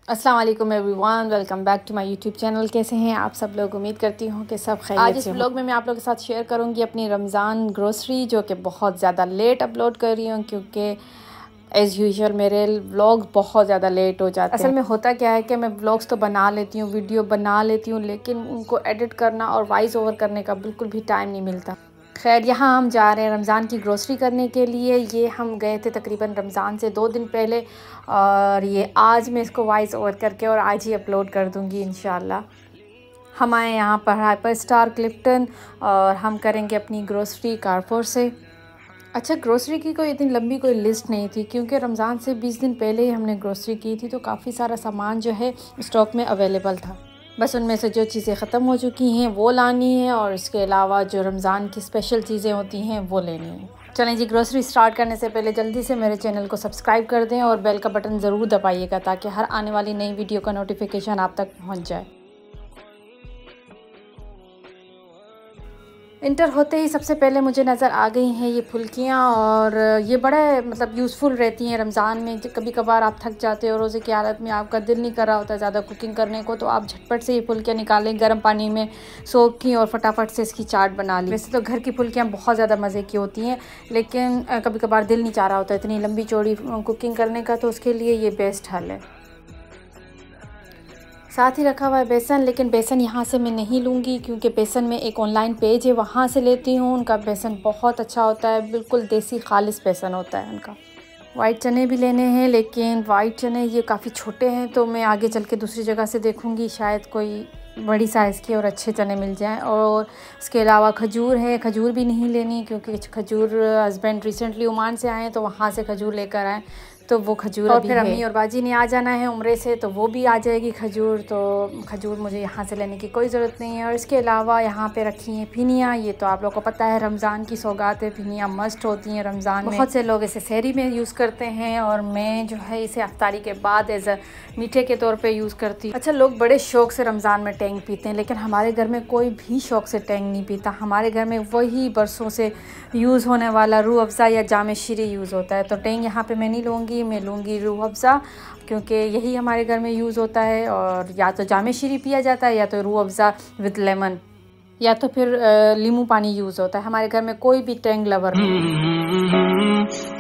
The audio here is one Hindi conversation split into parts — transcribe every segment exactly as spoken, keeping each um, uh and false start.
अस्सलाम वालेकुम everyone, welcome back to my YouTube channel. कैसे हैं आप सब लोग? उम्मीद करती हूँ कि सब खैरियत से। आज इस व्लॉग में मैं आप लोगों के साथ शेयर करूँगी अपनी रमज़ान ग्रोसरी, जो कि बहुत ज़्यादा लेट अपलोड कर रही हूँ क्योंकि एज़ यूजुअल मेरे व्लॉग बहुत ज़्यादा लेट हो जाते हैं। असल में होता क्या है कि मैं व्लॉग्स तो बना लेती हूँ, वीडियो बना लेती हूँ, लेकिन उनको एडिट करना और वॉइस ओवर करने का बिल्कुल भी टाइम नहीं मिलता। खैर, यहाँ हम जा रहे हैं रमज़ान की ग्रोसरी करने के लिए। ये हम गए थे तकरीबन रमज़ान से दो दिन पहले, और ये आज मैं इसको वॉइस ओवर करके और आज ही अपलोड कर दूँगी इंशाल्लाह। हम आए यहाँ पर हाइपर स्टार क्लिफ्टन और हम करेंगे अपनी ग्रोसरी कारफोर से। अच्छा, ग्रोसरी की कोई इतनी लंबी कोई लिस्ट नहीं थी क्योंकि रमज़ान से बीस दिन पहले ही हमने ग्रोसरी की थी, तो काफ़ी सारा सामान जो है स्टॉक में अवेलेबल था। बस उनमें से जो चीज़ें ख़त्म हो चुकी हैं वो लानी है, और इसके अलावा जो रमज़ान की स्पेशल चीज़ें होती हैं वो लेनी है। चलें जी, ग्रोसरी स्टार्ट करने से पहले जल्दी से मेरे चैनल को सब्सक्राइब कर दें और बेल का बटन ज़रूर दबाइएगा ताकि हर आने वाली नई वीडियो का नोटिफिकेशन आप तक पहुंच जाए। इंटर होते ही सबसे पहले मुझे नज़र आ गई हैं ये फुल्कियाँ, और ये बड़े मतलब यूज़फुल रहती हैं रमज़ान में। कभी कभार आप थक जाते हो, रोज़े की हालत में आपका दिल नहीं कर रहा होता ज़्यादा कुकिंग करने को, तो आप झटपट से ये फुल्कियाँ निकालें, गर्म पानी में सोख की और फटाफट से इसकी चाट बना ली। वैसे तो घर की फुल्कियाँ बहुत ज़्यादा मज़े की होती हैं, लेकिन कभी कभार दिल नहीं चाह रहा होता इतनी लंबी चौड़ी कुकिंग करने का, तो उसके लिए ये बेस्ट हल है। साथ ही रखा हुआ है बेसन, लेकिन बेसन यहाँ से मैं नहीं लूँगी क्योंकि बेसन में एक ऑनलाइन पेज है, वहाँ से लेती हूँ। उनका बेसन बहुत अच्छा होता है, बिल्कुल देसी खालिस बेसन होता है उनका। वाइट चने भी लेने हैं, लेकिन वाइट चने ये काफ़ी छोटे हैं, तो मैं आगे चल के दूसरी जगह से देखूँगी, शायद कोई बड़ी साइज़ के और अच्छे चने मिल जाएं। और उसके अलावा खजूर है, खजूर भी नहीं लेनी क्योंकि खजूर हस्बैंड रिसेंटली ओमान से आए, तो वहाँ से खजूर लेकर आए, तो वो खजूर और फिर अम्मी और बाजी ने आ जाना है उम्रे से, तो वो भी आ जाएगी खजूर, तो खजूर मुझे यहाँ से लेने की कोई ज़रूरत नहीं है। और इसके अलावा यहाँ पे रखी हैं फिनियाँ। ये तो आप लोगों को पता है रमज़ान की सौगात है, फिनियाँ मस्ट होती हैं रमज़ान में। बहुत से लोग इसे सहरी में यूज़ करते हैं, और मैं जो है इसे अफ्तारी के बाद एज अ मीठे के तौर पर यूज़ करती हूँ। अच्छा, लोग बड़े शौक़ से रमज़ान में टेंग पीते हैं, लेकिन हमारे घर में कोई भी शौक़ से टेंग नहीं पीता। हमारे घर में वही बरसों से यूज़ होने वाला रूह अफ़ज़ा या जामे शीरी यूज़ होता है, तो टेंग यहाँ पे मैं नहीं लूँगी, मैं लूँगी रूह अफ़ज़ा, क्योंकि यही हमारे घर में यूज़ होता है। और या तो जामे शीरी पिया जाता है, या तो रूह अफ़ज़ा विद लेमन, या तो फिर नींबू पानी यूज़ होता है। हमारे घर में कोई भी टेंग लवर नहीं।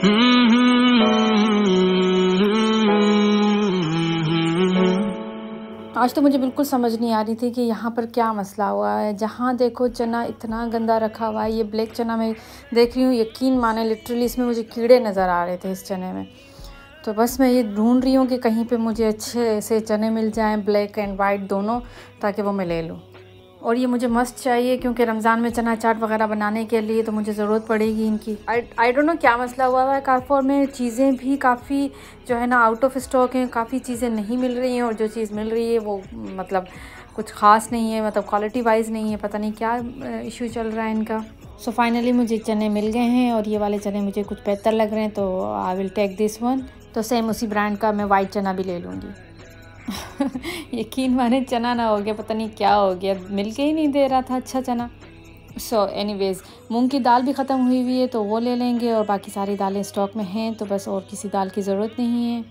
आज तो मुझे बिल्कुल समझ नहीं आ रही थी कि यहाँ पर क्या मसला हुआ है। जहाँ देखो चना इतना गंदा रखा हुआ है। ये ब्लैक चना मैं देख रही हूँ, यकीन माने लिटरली इसमें मुझे कीड़े नज़र आ रहे थे इस चने में। तो बस मैं ये ढूंढ रही हूँ कि कहीं पे मुझे अच्छे से चने मिल जाएं, ब्लैक एंड वाइट दोनों, ताकि वो मैं ले लूँ। और ये मुझे मस्त चाहिए क्योंकि रमज़ान में चना चाट वगैरह बनाने के लिए तो मुझे ज़रूरत पड़ेगी इनकी। आई आई डोंट नो क्या मसला हुआ है कारफोर में। चीज़ें भी काफ़ी जो है ना आउट ऑफ स्टॉक हैं, काफ़ी चीज़ें नहीं मिल रही हैं, और जो चीज़ मिल रही है वो मतलब कुछ ख़ास नहीं है, मतलब क्वालिटी वाइज नहीं है। पता नहीं क्या इशू चल रहा है इनका। सो so फाइनली मुझे चने मिल गए हैं, और ये वाले चने मुझे कुछ बेहतर लग रहे हैं, तो I will take this one. तो सेम उसी ब्रांड का मैं वाइट चना भी ले लूँगी। यकीन माने चना ना हो गया, पता नहीं क्या हो गया, मिल के ही नहीं दे रहा था अच्छा चना। सो एनीवेज़, मूंग की दाल भी ख़त्म हुई हुई है, तो वो ले लेंगे, और बाकी सारी दालें स्टॉक में हैं, तो बस और किसी दाल की ज़रूरत नहीं है।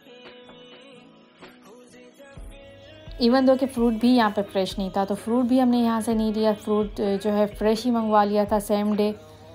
इवन दो कि फ्रूट भी यहाँ पे फ्रेश नहीं था, तो फ्रूट भी हमने यहाँ से नहीं लिया। फ्रूट जो है फ्रेश ही मंगवा लिया था सेम डे।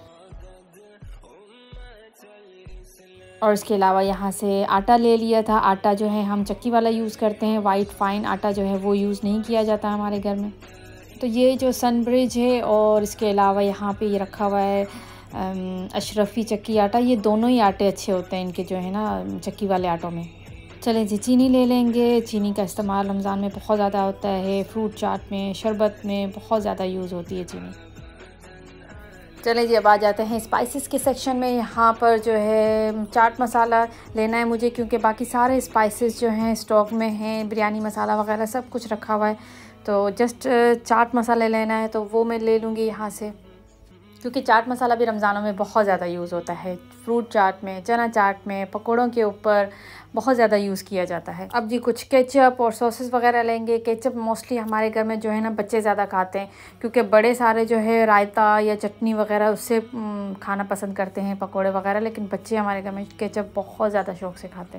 और इसके अलावा यहाँ से आटा ले लिया था। आटा जो है हम चक्की वाला यूज़ करते हैं, वाइट फाइन आटा जो है वो यूज़ नहीं किया जाता हमारे घर में। तो ये जो सनब्रिज है, और इसके अलावा यहाँ पे ये रखा हुआ है अशरफी चक्की आटा। ये दोनों ही आटे अच्छे होते हैं इनके जो है ना चक्की वाले आटों में। चलें जी, चीनी ले लेंगे। चीनी का इस्तेमाल रमज़ान में बहुत ज़्यादा होता है, फ्रूट चाट में, शरबत में बहुत ज़्यादा यूज़ होती है चीनी। चलें जी, अब आ जाते हैं स्पाइसेस के सेक्शन में। यहाँ पर जो है चाट मसाला लेना है मुझे, क्योंकि बाकी सारे स्पाइसेस जो हैं स्टॉक में हैं, बिरयानी मसाला वगैरह सब कुछ रखा हुआ है। तो जस्ट चाट मसाला लेना है, तो वो मैं ले लूँगी यहाँ से, क्योंकि चाट मसाला भी रमज़ानों में बहुत ज़्यादा यूज़ होता है। फ्रूट चाट में, चना चाट में, पकौड़ों के ऊपर बहुत ज़्यादा यूज़ किया जाता है। अब जी कुछ केचप और सॉसेस वगैरह लेंगे। केचप मोस्टली हमारे घर में जो है ना बच्चे ज़्यादा खाते हैं, क्योंकि बड़े सारे जो है रायता या चटनी वगैरह उससे खाना पसंद करते हैं, पकौड़े वगैरह, लेकिन बच्चे हमारे घर में केचप बहुत ज़्यादा शौक़ से खाते हैं।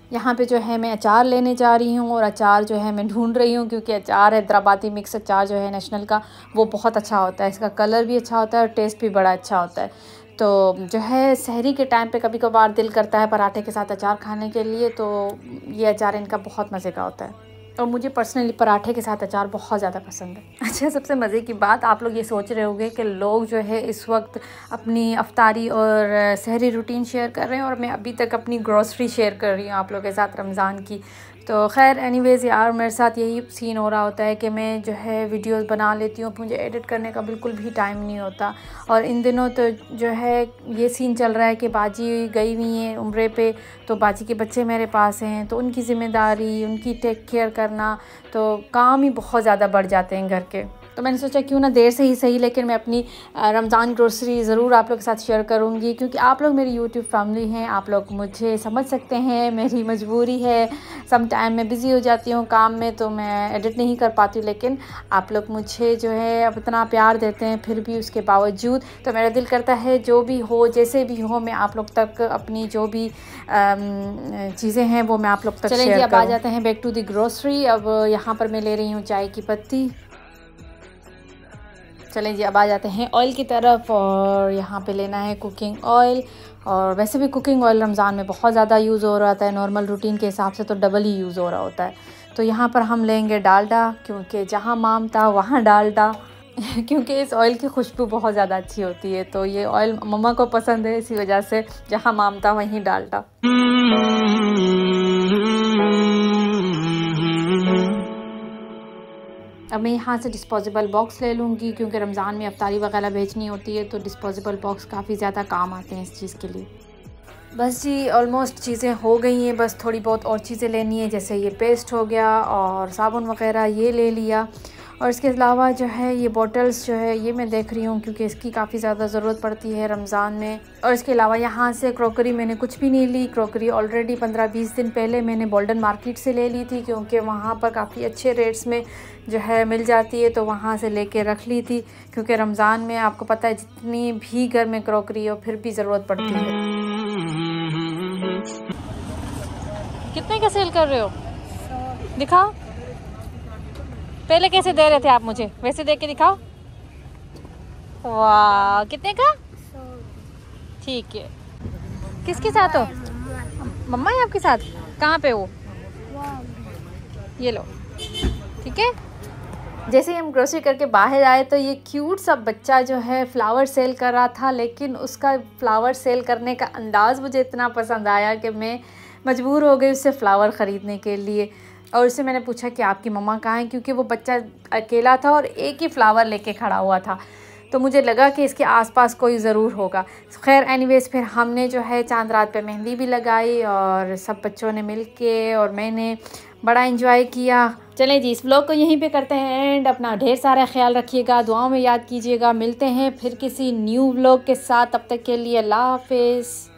यहाँ पे जो है मैं अचार लेने जा रही हूँ और अचार जो है मैं ढूंढ रही हूँ, क्योंकि अचार हैदराबादी मिक्स अचार जो है नेशनल का वो बहुत अच्छा होता है। इसका कलर भी अच्छा होता है और टेस्ट भी बड़ा अच्छा होता है। तो जो है सहरी के टाइम पे कभी कभार दिल करता है पराठे के साथ अचार खाने के लिए, तो ये अचार इनका बहुत मज़े का होता है और मुझे पर्सनली पराठे के साथ अचार बहुत ज़्यादा पसंद है। अच्छा, सबसे मज़े की बात, आप लोग ये सोच रहे होंगे कि लोग जो है इस वक्त अपनी अफ्तारी और सहरी रूटीन शेयर कर रहे हैं और मैं अभी तक अपनी ग्रॉसरी शेयर कर रही हूँ आप लोगों के साथ रमज़ान की। तो खैर एनीवेज़ यार, मेरे साथ यही सीन हो रहा होता है कि मैं जो है वीडियोस बना लेती हूँ, मुझे एडिट करने का बिल्कुल भी टाइम नहीं होता। और इन दिनों तो जो है ये सीन चल रहा है कि बाजी गई हुई हैं उम्रे पे, तो बाजी के बच्चे मेरे पास हैं, तो उनकी ज़िम्मेदारी, उनकी टेक केयर करना, तो काम ही बहुत ज़्यादा बढ़ जाते हैं घर के। तो मैंने सोचा क्यों ना देर से ही सही लेकिन मैं अपनी रमज़ान ग्रोसरी ज़रूर आप लोग के साथ शेयर करूँगी, क्योंकि आप लोग मेरी यूट्यूब फैमिली हैं, आप लोग मुझे समझ सकते हैं, मेरी मजबूरी है। सम टाइम मैं बिज़ी हो जाती हूँ काम में तो मैं एडिट नहीं कर पाती हूँ, लेकिन आप लोग मुझे जो है अब इतना प्यार देते हैं फिर भी उसके बावजूद तो मेरा दिल करता है जो भी हो, जैसे भी हो, मैं आप लोग तक अपनी जो भी चीज़ें हैं वो मैं आप लोग तक शेयर करूँ। चलिए अब आ जाते हैं बैक टू द ग्रोसरी। अब यहाँ पर मैं ले रही हूँ चाय की पत्ती। चलें जी, अब आ जाते हैं ऑयल की तरफ, और यहाँ पे लेना है कुकिंग ऑयल। और वैसे भी कुकिंग ऑयल रमज़ान में बहुत ज़्यादा यूज़ हो रहा है, नॉर्मल रूटीन के हिसाब से तो डबल ही यूज़ हो रहा होता है। तो यहाँ पर हम लेंगे डालडा, क्योंकि जहाँ माम था वहाँ डालडा क्योंकि इस ऑयल की खुशबू बहुत ज़्यादा अच्छी होती है, तो ये ऑयल मम्मा को पसंद है, इसी वजह से जहाँ माम था वहीं डालडा। अब मैं यहाँ से डिस्पोजेबल बॉक्स ले लूँगी, क्योंकि रमज़ान में अफ्तारी वगैरह बेचनी होती है, तो डिस्पोजेबल बॉक्स काफ़ी ज़्यादा काम आते हैं इस चीज़ के लिए। बस जी, ऑलमोस्ट चीज़ें हो गई हैं, बस थोड़ी बहुत और चीज़ें लेनी है, जैसे ये पेस्ट हो गया और साबुन वगैरह ये ले लिया। और इसके अलावा जो है ये बॉटल्स जो है ये मैं देख रही हूँ, क्योंकि इसकी काफ़ी ज़्यादा ज़रूरत पड़ती है रमज़ान में। और इसके अलावा यहाँ से क्रॉकरी मैंने कुछ भी नहीं ली। क्रॉकरी ऑलरेडी पंद्रह बीस दिन पहले मैंने गोल्डन मार्केट से ले ली थी, क्योंकि वहाँ पर काफ़ी अच्छे रेट्स में जो है मिल जाती है, तो वहाँ से लेके रख ली थी। क्योंकि रमज़ान में आपको पता है जितनी भी घर में क्रॉकरी हो फिर भी ज़रूरत पड़ती है। कितने का सेल कर रहे हो? दिखाओ, पहले कैसे दे रहे थे आप मुझे, वैसे दे के दिखाओ। वाह, कितने का? ठीक है। किसके साथ हो? मम्मा है आपके साथ? कहाँ पे हो? ये लो, ठीक है। जैसे ही हम ग्रोसरी करके बाहर आए तो ये क्यूट सा बच्चा जो है फ्लावर सेल कर रहा था, लेकिन उसका फ्लावर सेल करने का अंदाज़ मुझे इतना पसंद आया कि मैं मजबूर हो गई उससे फ़्लावर ख़रीदने के लिए। और उससे मैंने पूछा कि आपकी मम्मा कहाँ हैं, क्योंकि वो बच्चा अकेला था और एक ही फ्लावर लेके खड़ा हुआ था, तो मुझे लगा कि इसके आसपास कोई ज़रूर होगा। खैर एनीवेज़ फिर हमने जो है चांद रात पे मेहंदी भी लगाई और सब बच्चों ने मिलके और मैंने बड़ा एंजॉय किया। चलें जी, इस व्लॉग को यहीं पे करते हैं एंड। अपना ढेर सारा ख्याल रखिएगा, दुआओं में याद कीजिएगा। मिलते हैं फिर किसी न्यू व्लॉग के साथ, तब तक के लिए अल्लाह हाफिज़।